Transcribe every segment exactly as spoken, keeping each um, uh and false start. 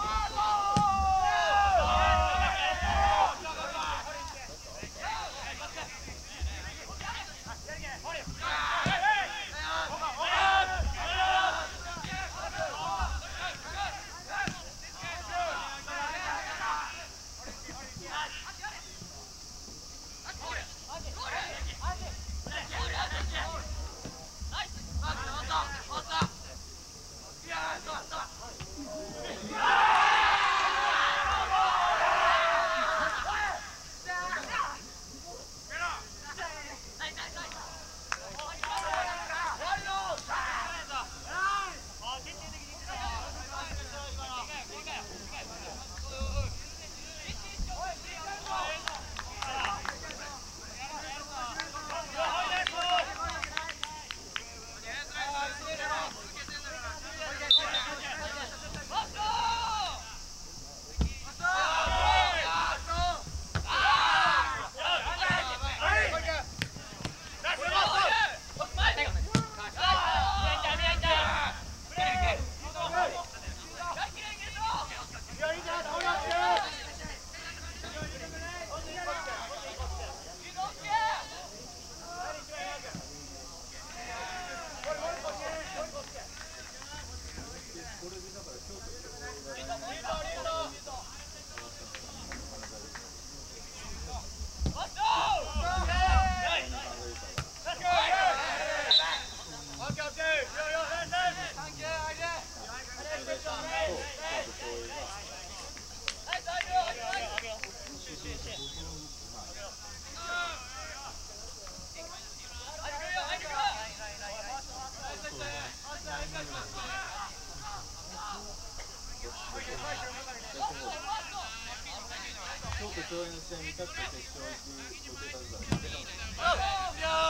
共演戦見たくて決勝行く予定だったんですけど。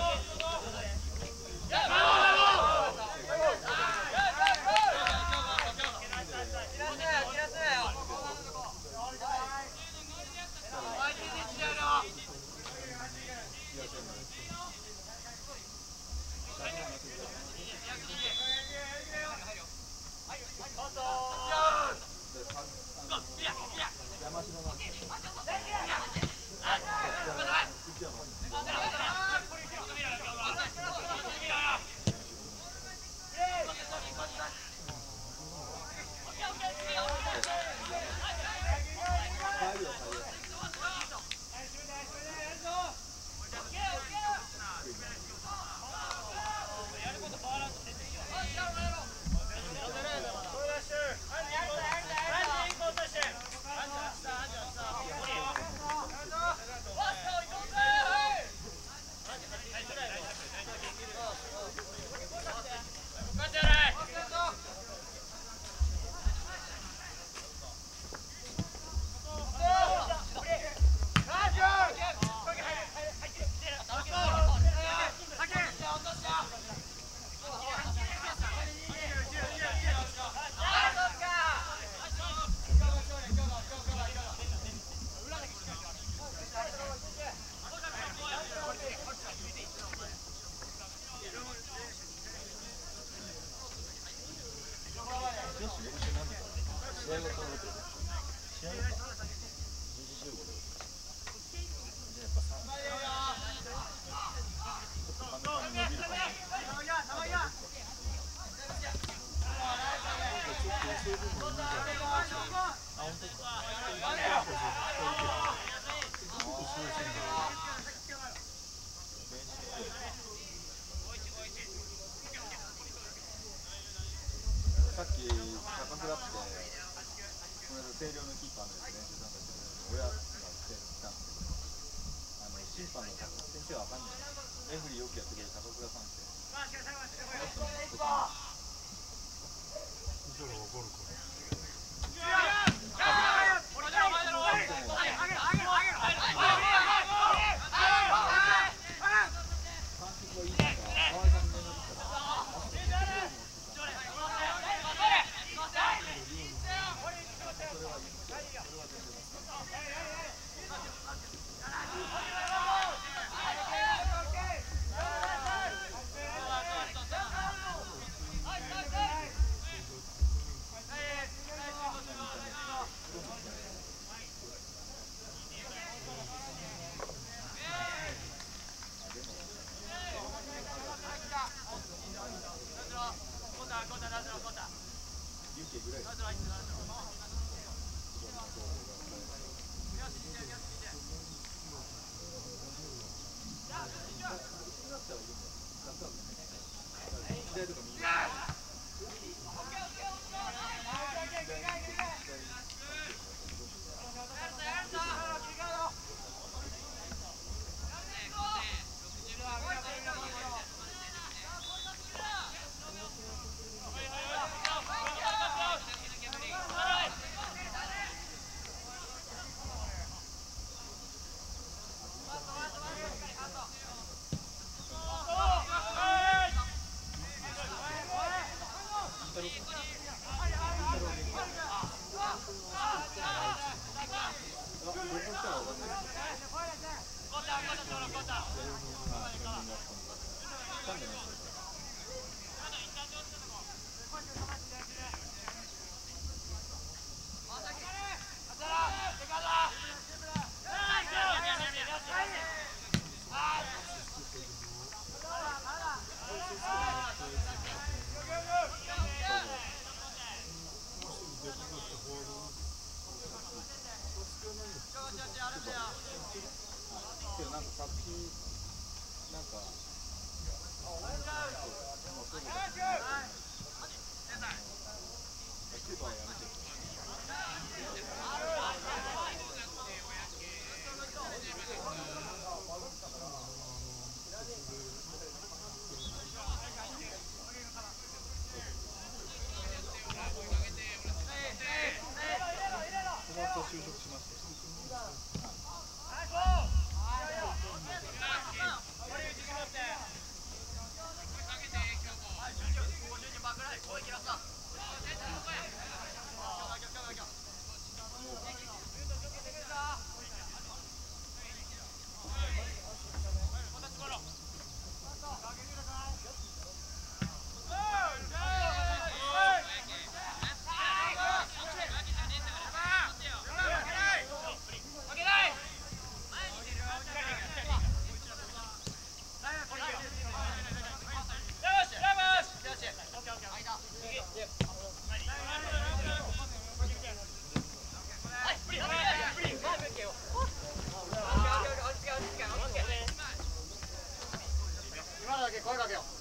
さっき高倉って、この間星稜のキーパーの練習参加してる親が来てたんですけど、あの審判の先生は分かんない、レフリーよくやってくれる高倉さんって、この人のことか見たら分かるかな。 けどなんかさっきなんかもうそういうのがキューバはやめてる。小松を就職しました。今のだけ声かけよう。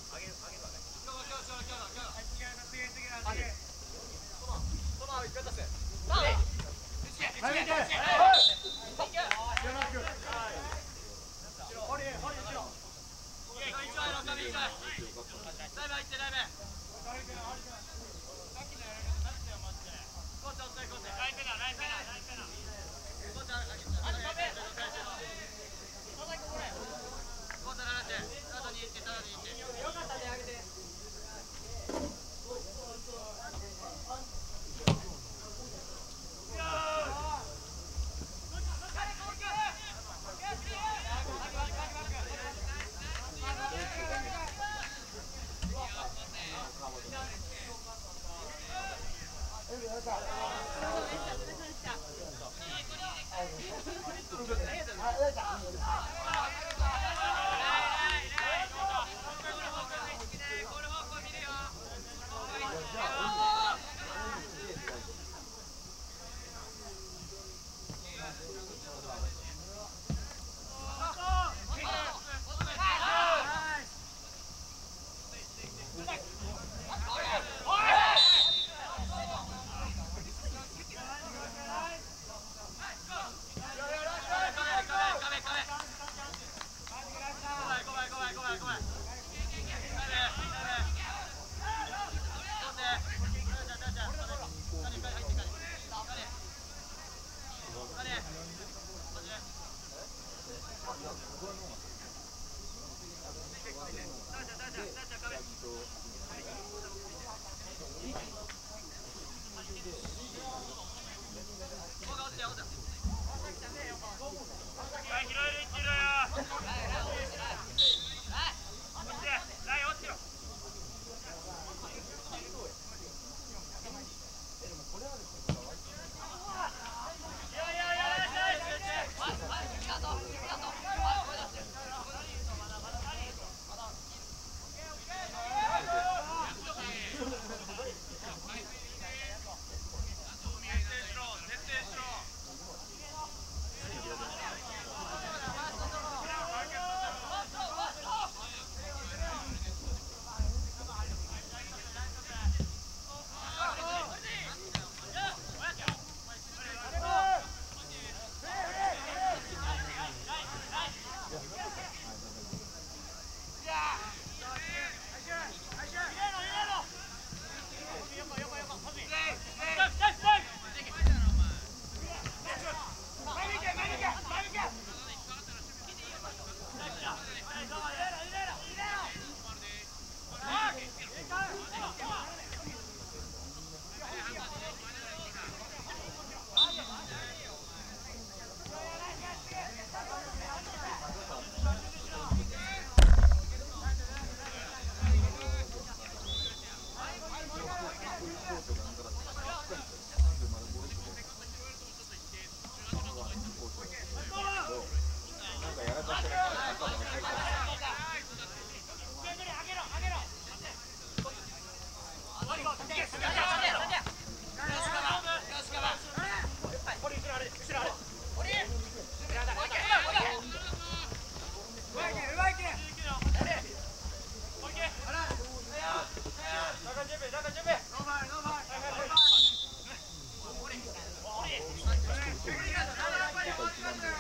そうとか一番で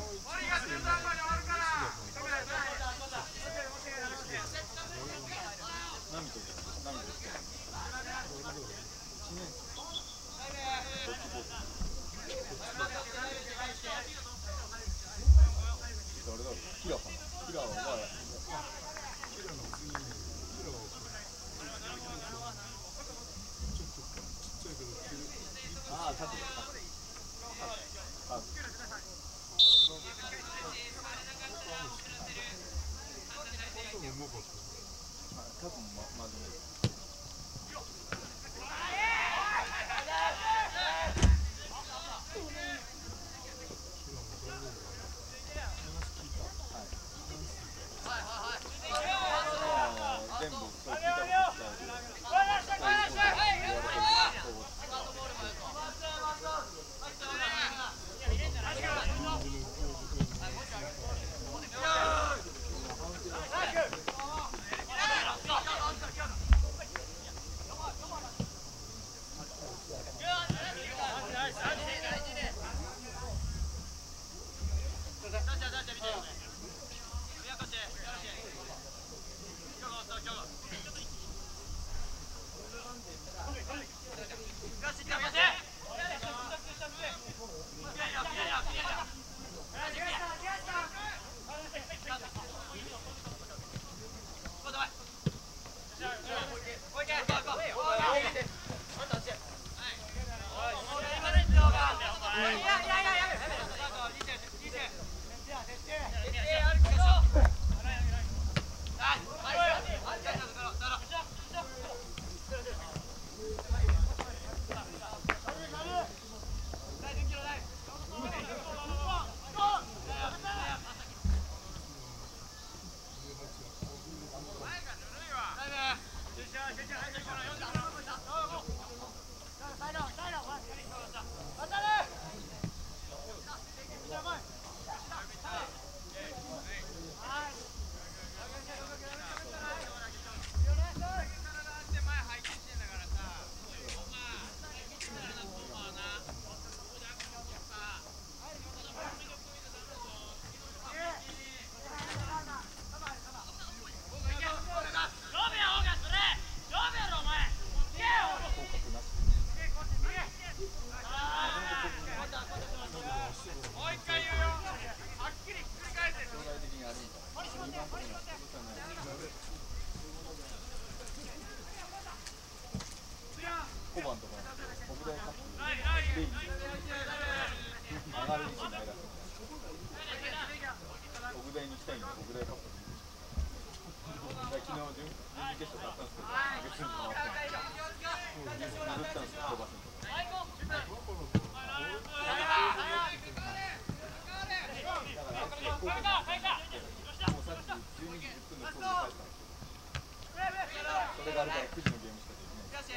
ナミとですナミですけどいちねん生ドッジボール誰だろうキラかなキラはお前キラの次にキラはちょっとちっちゃいけどああタクだタクタク多分うまかった多分ままずい全部そう聞いたこと小判とか国大カップで上がる位置にないらしい国大に行きたいんで国大カップに昨日準々決勝だったんですけど別に回ってない譲ったんですよ飛ばすのとかだから福岡にもうさっきじゅうにじじゅっぷんの飛び返したんですよそれがあるからくじのゲームしかできない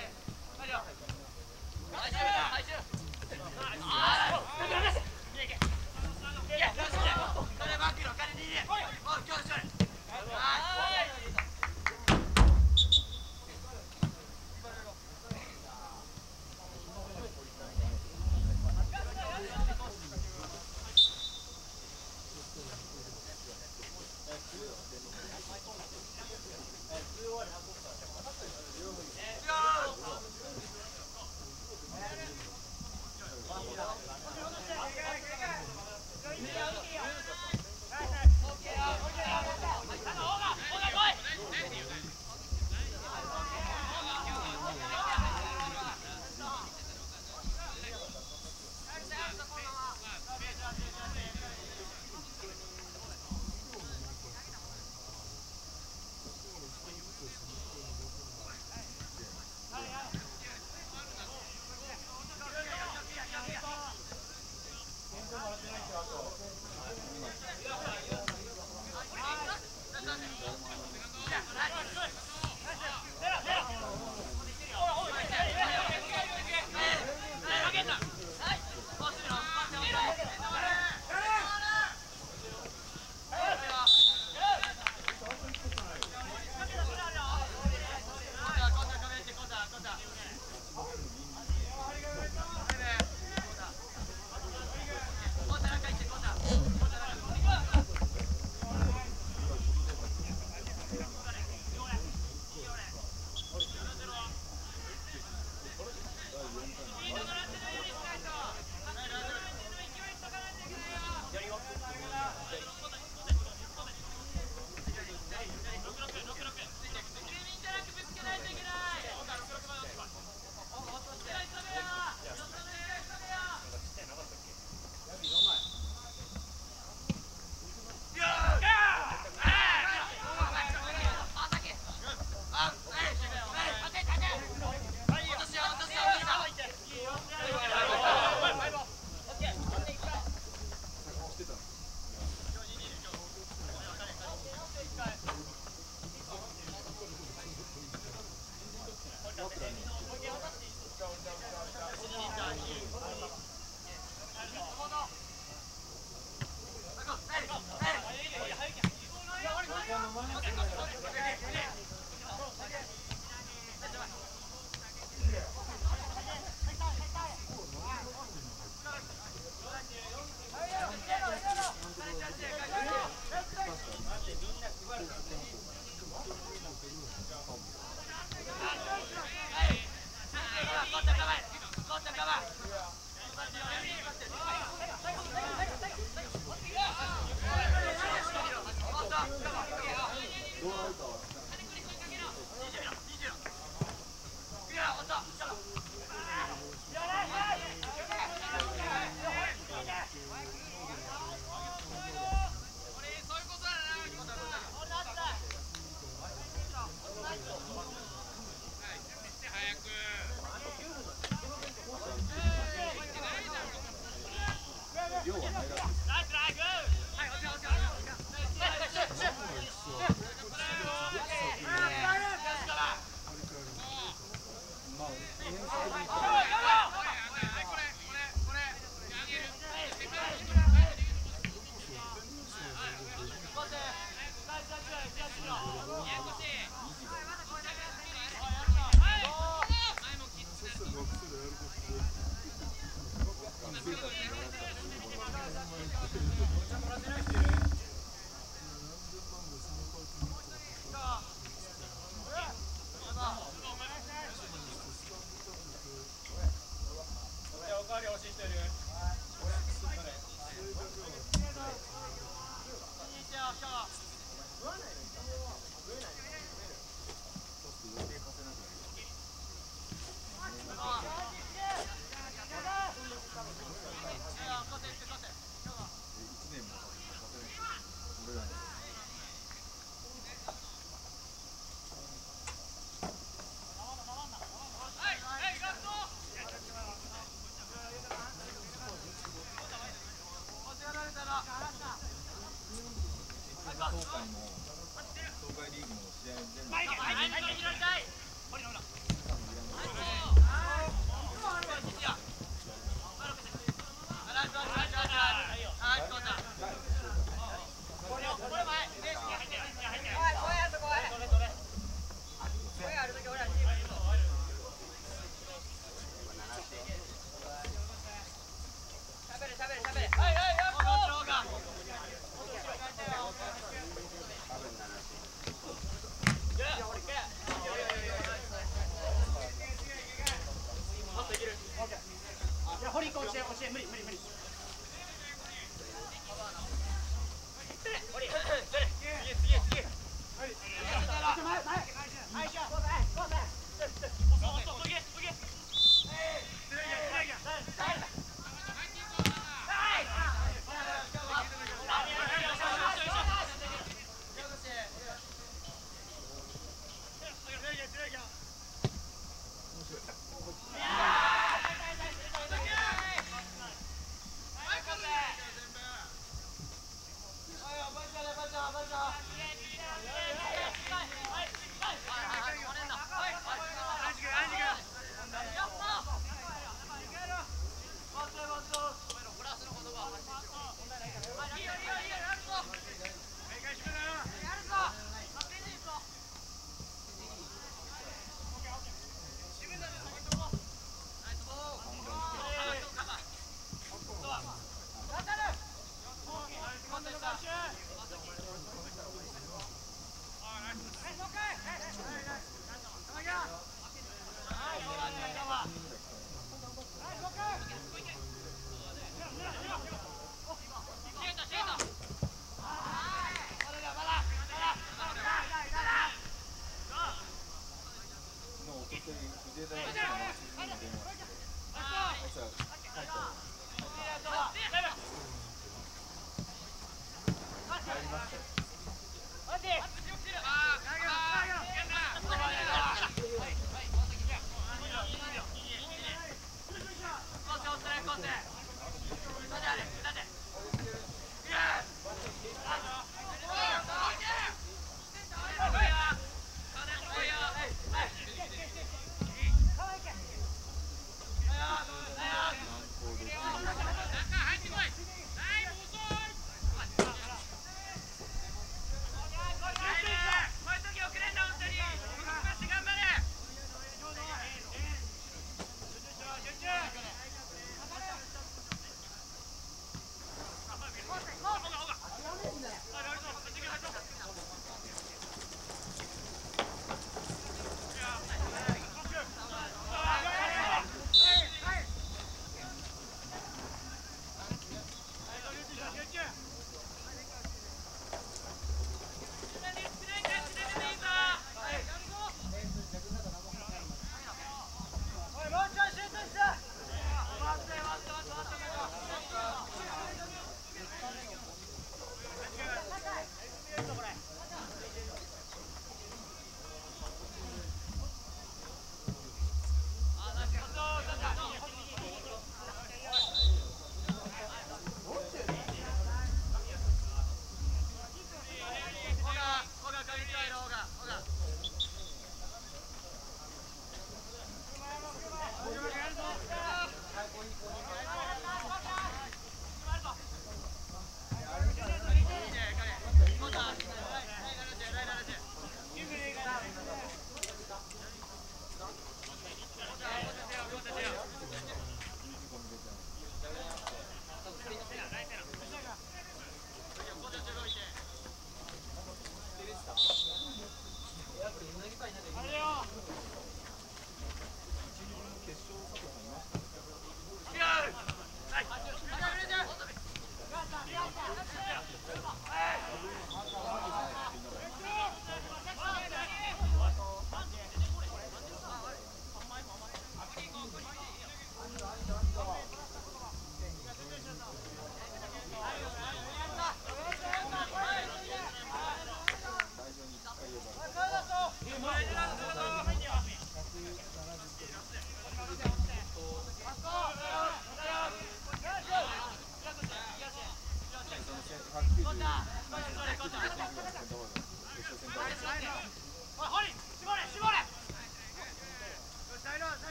バチャ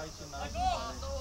配信鳴らしのあれに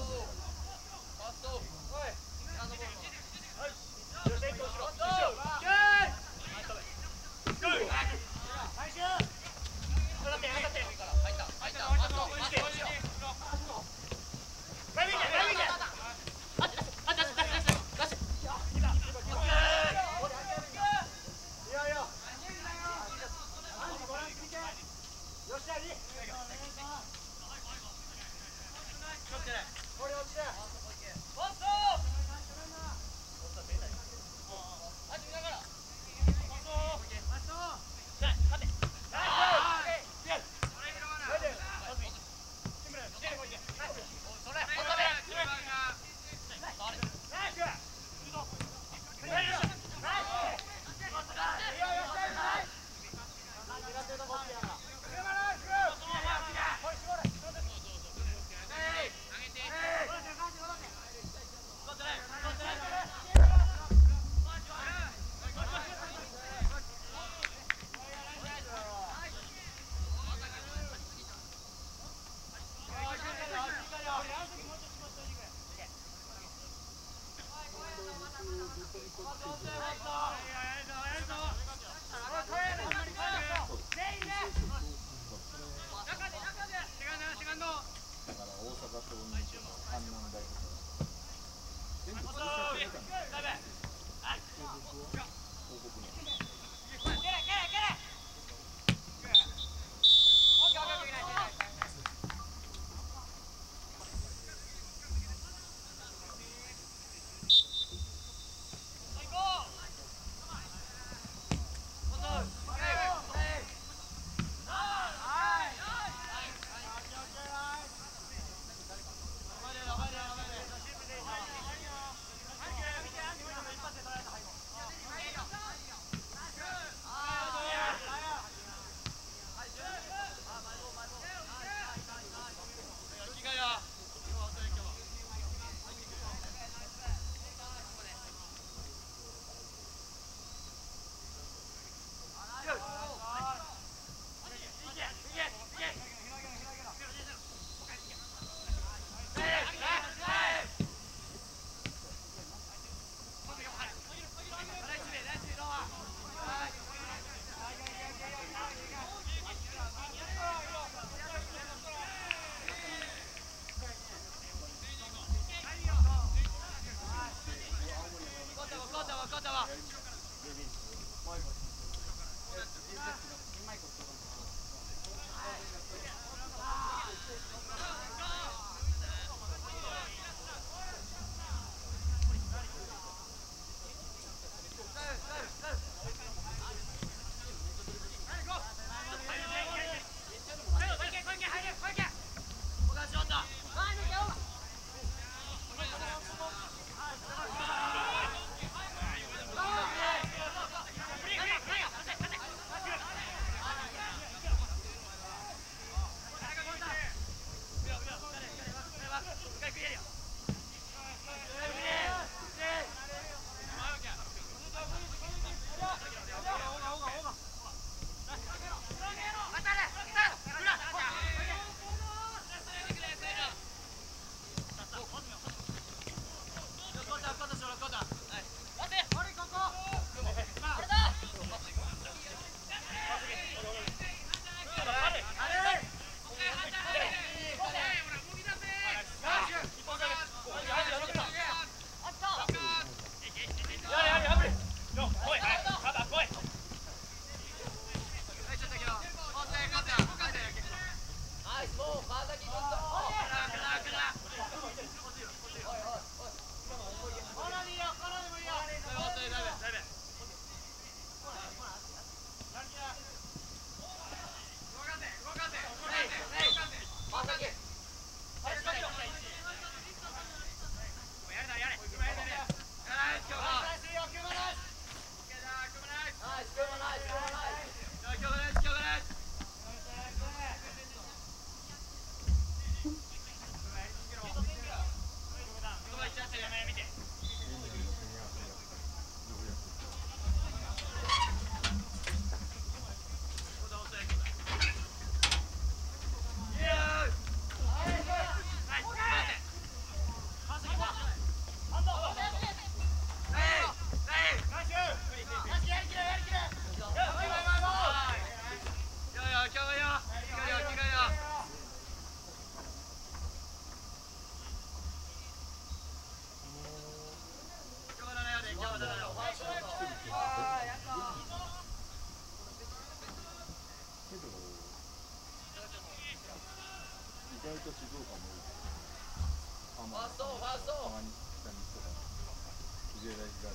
外と静岡も多い。あ、まあ、たまに北に人が藤枝東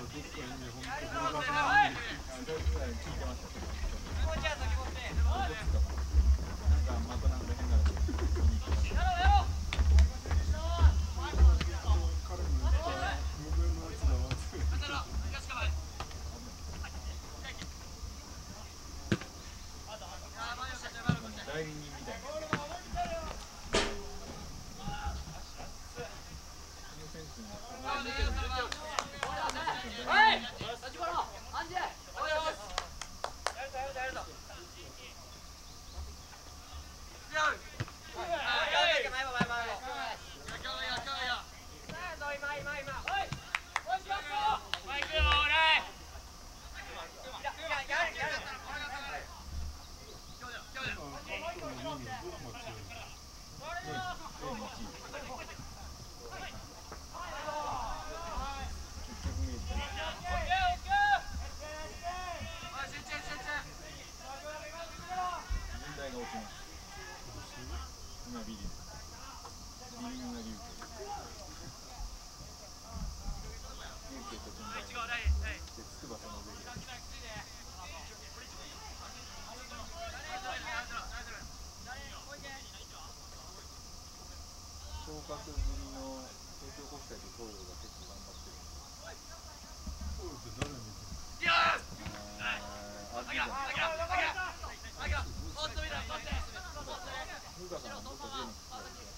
代理人みたいな。昇格組の東京国際と東洋が結構頑張ってる。 そうです誰見てる？ ああ、あ、いいじゃん。古川さんもちょっと上に来てたりとか。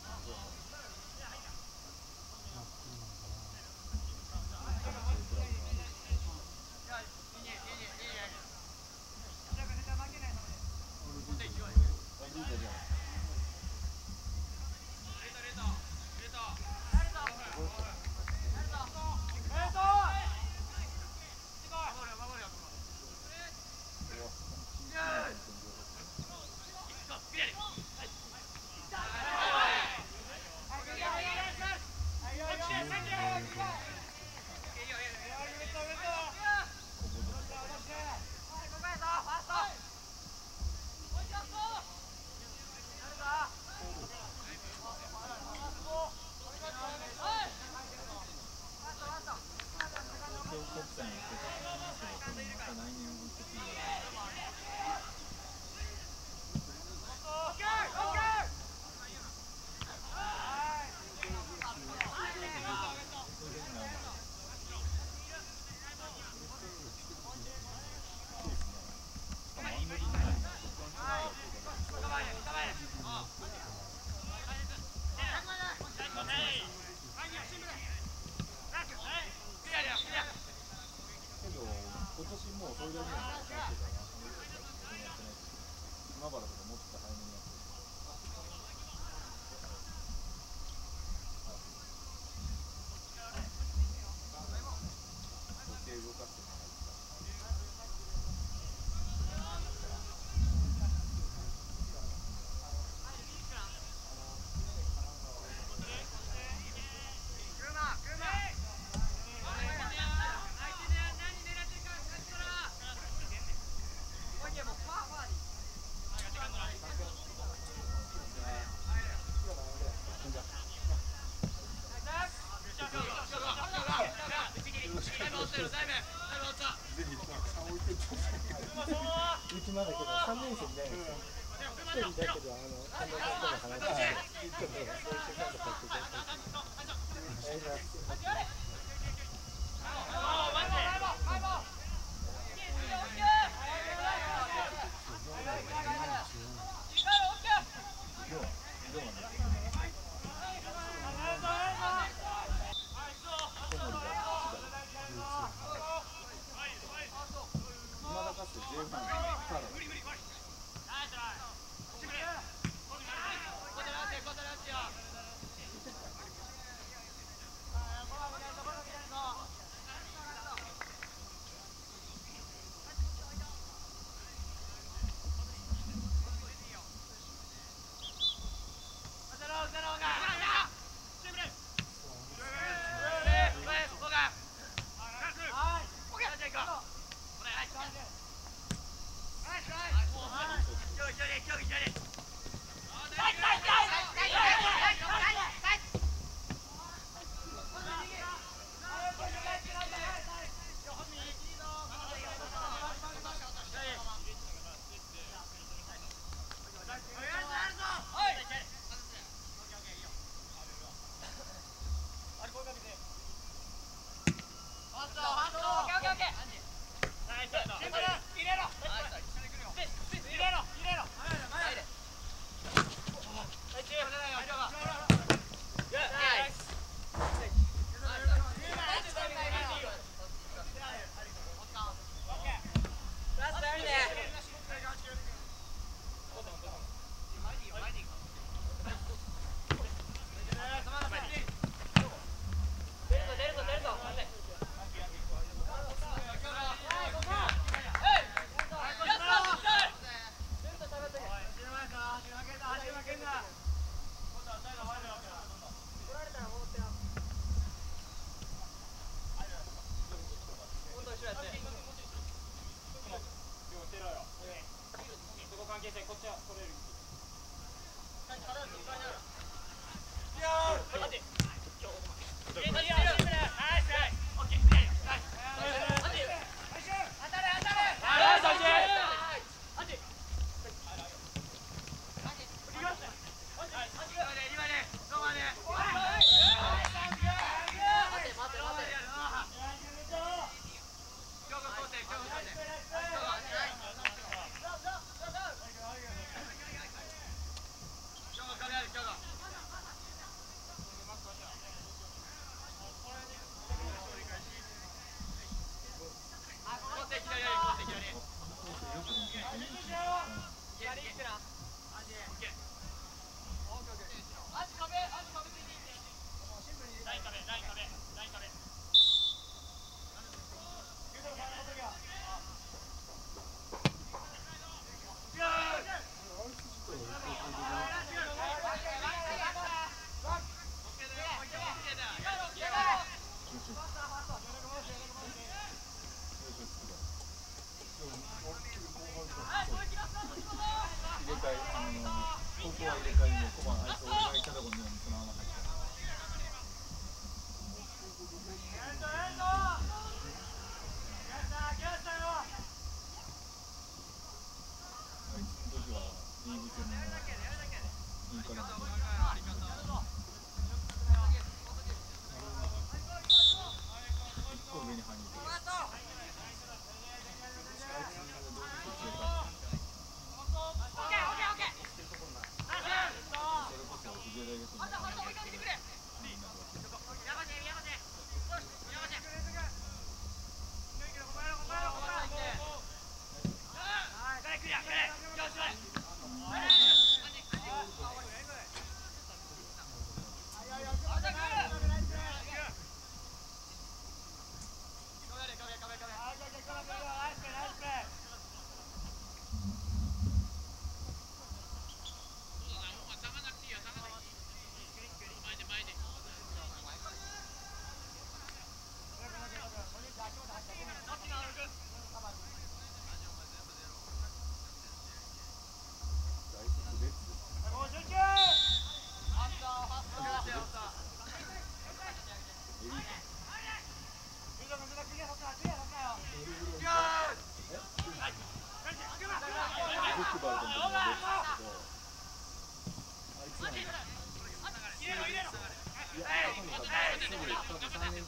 うちまだけどさんねん生いないんですよ。ひとりだけどあの看護師さんと話してちょっと練習カード買ってください。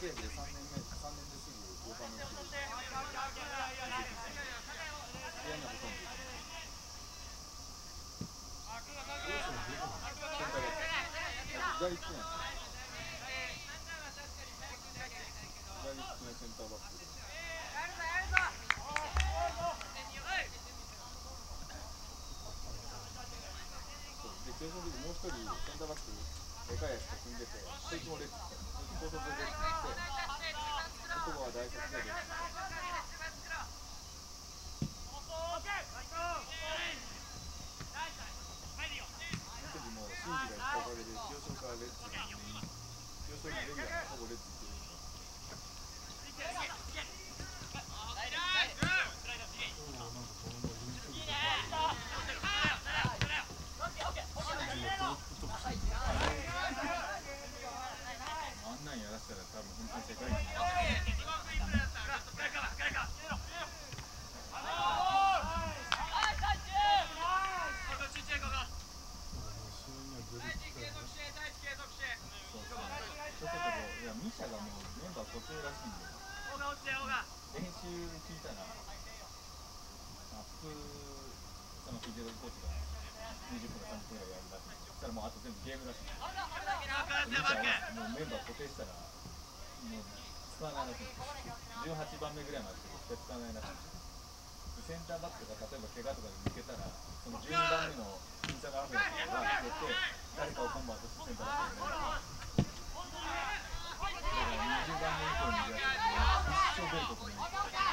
ケーでさんねんめさんねんですぐ横浜のチームに移籍したんで試合にはほとんど出てない。左利きなんですよ。左利きのセンターバックで。で、中心的にもう一人センターバックでかいやつと組んでて、そいつもレッツ来た。そいつ高卒でレッツ来て、ここは大卒でレッツ来た。その時もうシンジが行ったおかげで、清志からレッツに、清志のレギュラーがほぼレッツ行ってるんで。あんなんやらせたら多分本当に世界一になる。いや、ミシャがもうメンバー固定らしいんで、練習聞いたら、アップ、そのフィジオコーチがにじゅっぷんかさんじゅっぷんぐらいやるらしいんで、そしたらもうあと全部ゲームらしいんで、ミシャはもうメンバー固定したら、もう使わないらしいんです。じゅうはちばんめぐらいまで絶対使わないらしいんです。センターバックが例えば怪我とかで抜けたら、そのじゅうにばんめのインサガーフェンスが抜けて、誰かをコンバートしてセンターバックになる。だからにじゅうばんめ以降にいるやつが一生出ることない。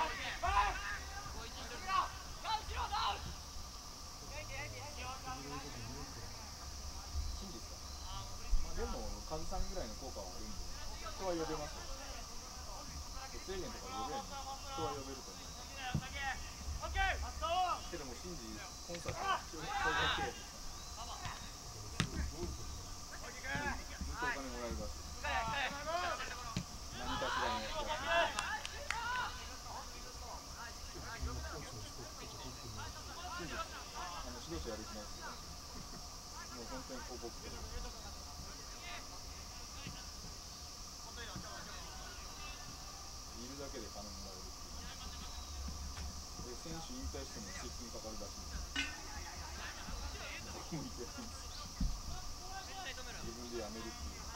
真実か。まあでもカズさんぐらいの効果はあるんで、人は呼べますよ。制限とか呼べないんで、人は呼べると思う。けども真実コンサート表現契約です。ずっとお金もらえるらしい。何かしらのやつが。真実あの指導者やる気ないですけど、もう本当に広告といるだけで金もらえるっていう。で、選手引退しても責任かかるらしいんで、向いてやるんです。自分で辞めるっていう。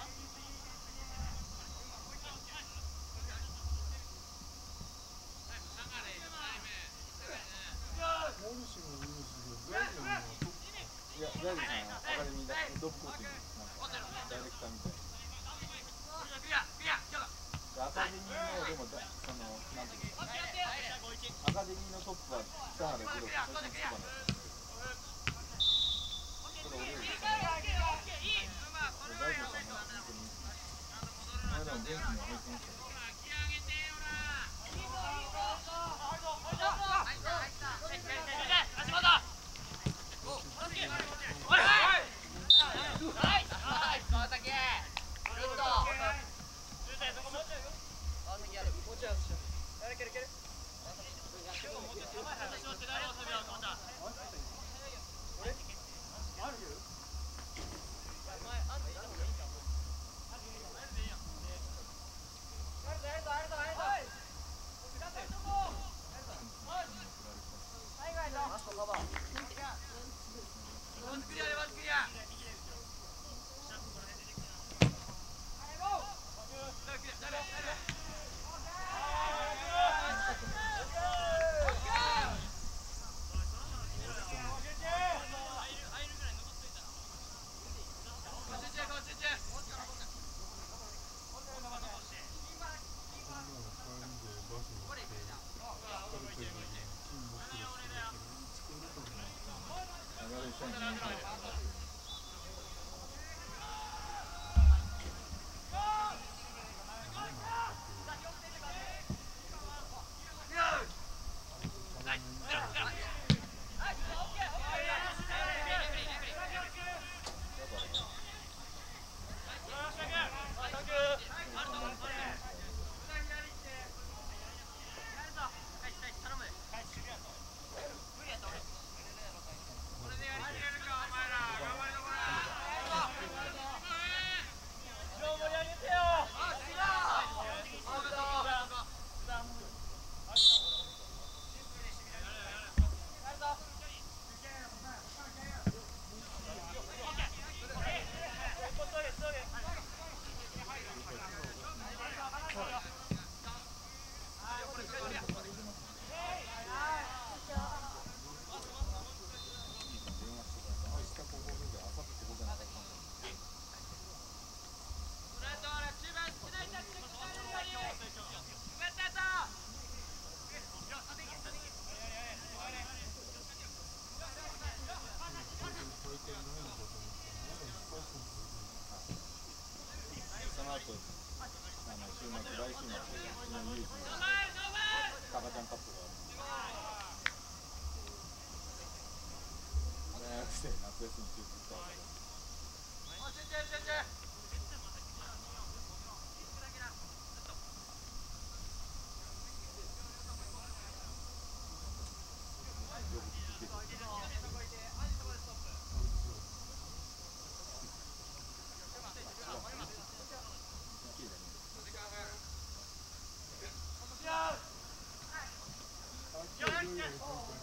いや、ジャイルさんはアカデミーだ、ヘッドオブコーチングなんかダイレクターみたいな。アカデミーのでもだそのなんていうの、アカデミーのトップは北原二郎とそいつの筑波のやつなんですけど、これ俺より下の大丈夫さんも本当にこの間もベンチには入ってましたよ。 あそうです。あの週末、来週末、うちの唯一のタカちゃんカップがあるんで、大学生夏休み中ずっと遊ぶ。 あっちはどういうの